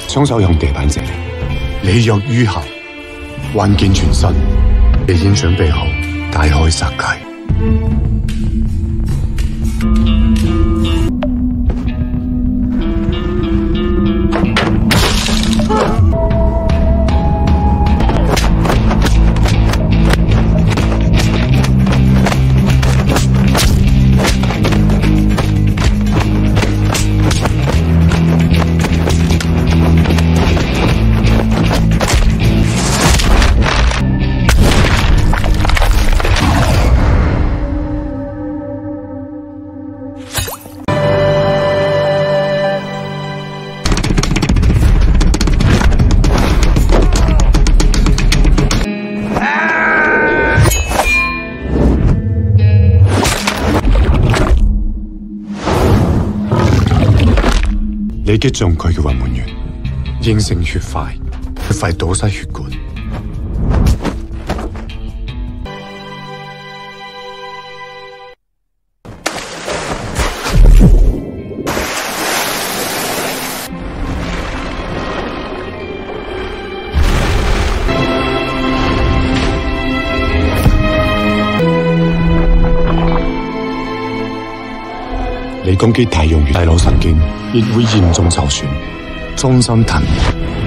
雙手向地板這裡，你若於下，幻見全身，你已經準備好大開殺戒。你擊中佢嘅運門員，形成血塊，血塊堵塞血管。你攻擊大用大腦神經，亦會嚴重受損，終身癱瘓。